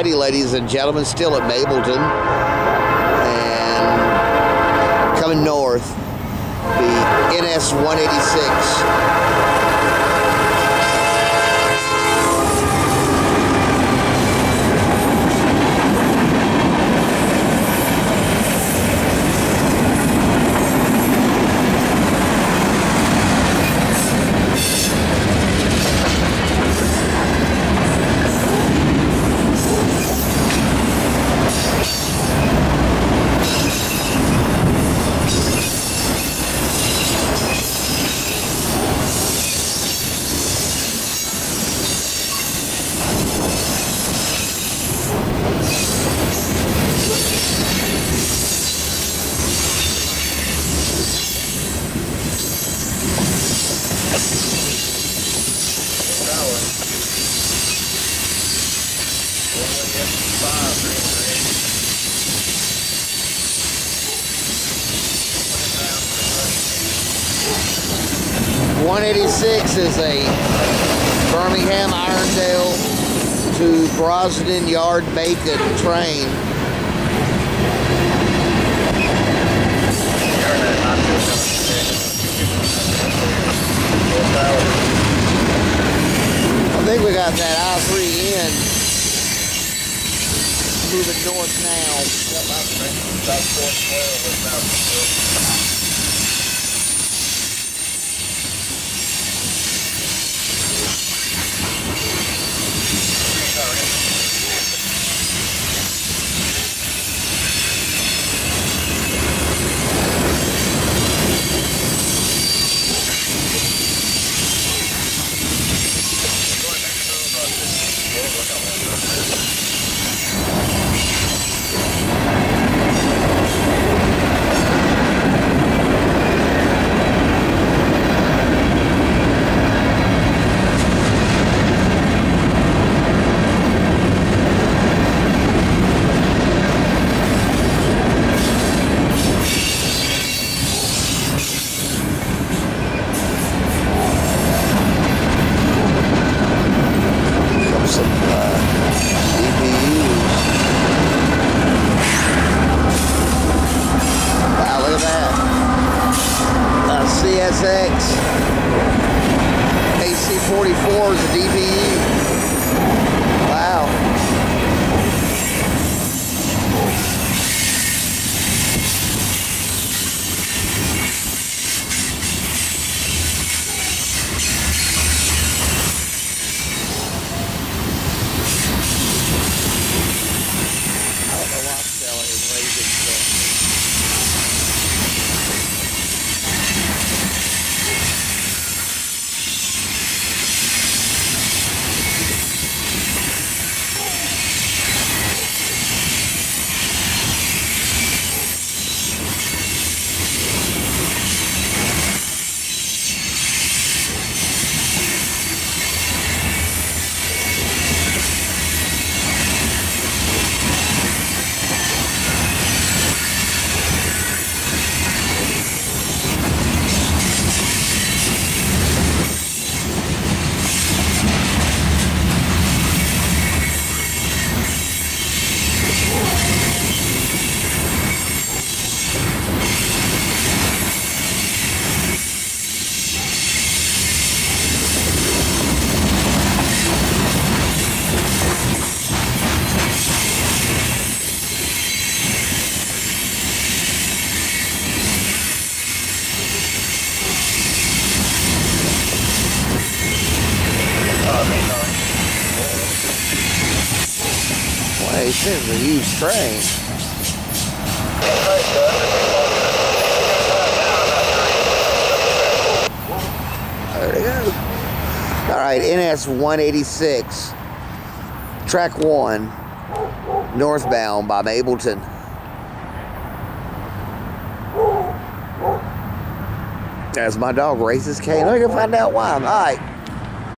Alrighty, ladies and gentlemen, still at Mableton, and coming north, the NS 186. .186 is a Birmingham Irondale to Brosnan Yard Macon train. I think we got that I-3 in, moving north now. CSX AC44 is a DPU. Wow. I don't know why Stella is raising stuff. This is a huge train. There they go. All right, NS 186, track 1, northbound by Mableton. As my dog races cane, let me go find out why. All right.